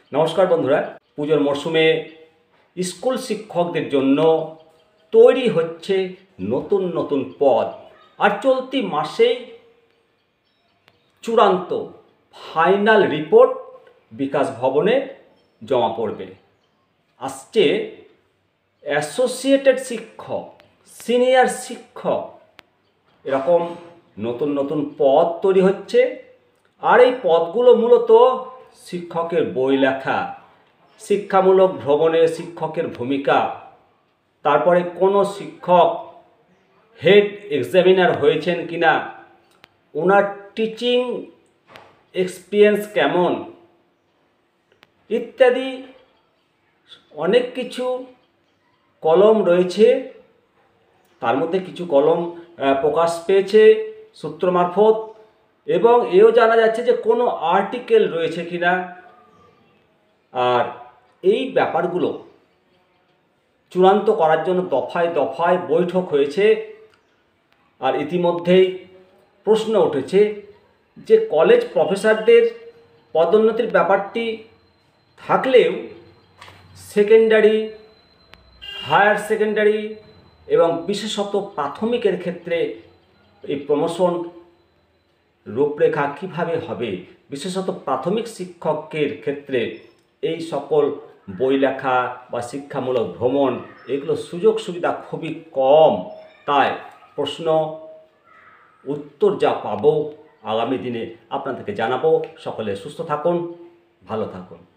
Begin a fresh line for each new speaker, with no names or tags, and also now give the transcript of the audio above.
নমস্কার বন্ধুরা, পুজোর মরশুমে স্কুল শিক্ষকদের জন্য তৈরি হচ্ছে নতুন নতুন পদ। আর চলতি মাসেই চূড়ান্ত ফাইনাল রিপোর্ট বিকাশ ভবনে জমা পড়বে। আসছে অ্যাসোসিয়েটেড শিক্ষক, সিনিয়র শিক্ষক, এরকম নতুন নতুন পদ তৈরি হচ্ছে। আর এই পদগুলো মূলত শিক্ষকের বই লেখা, শিক্ষামূলক ভ্রমণে শিক্ষকের ভূমিকা, তারপরে কোনো শিক্ষক হেড এক্সামিনার হয়েছেন কিনা, ওনার টিচিং এক্সপিরিয়েন্স কেমন, ইত্যাদি অনেক কিছু কলম রয়েছে। তার মধ্যে কিছু কলম প্রকাশ পেয়েছে সূত্র মারফত, এবং এও জানা যাচ্ছে যে কোনো আর্টিকেল রয়েছে কিনা। আর এই ব্যাপারগুলো চূড়ান্ত করার জন্য দফায় দফায় বৈঠক হয়েছে। আর ইতিমধ্যেই প্রশ্ন উঠেছে যে কলেজ প্রফেসরদের পদোন্নতির ব্যাপারটি থাকলেও সেকেন্ডারি, হায়ার সেকেন্ডারি এবং বিশেষত প্রাথমিকের ক্ষেত্রে এই প্রমোশন রূপরেখা কীভাবে হবে, বিশেষত প্রাথমিক শিক্ষকের ক্ষেত্রে এই সকল বই লেখা বা শিক্ষামূলক ভ্রমণ, এগুলো সুযোগ সুবিধা খুবই কম। তাই প্রশ্ন উত্তর যা পাবো আগামী দিনে আপনাদেরকে জানাবো। সকলে সুস্থ থাকুন, ভালো থাকুন।